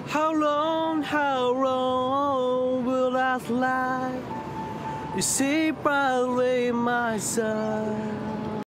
How long will I lie? You see brightly my side.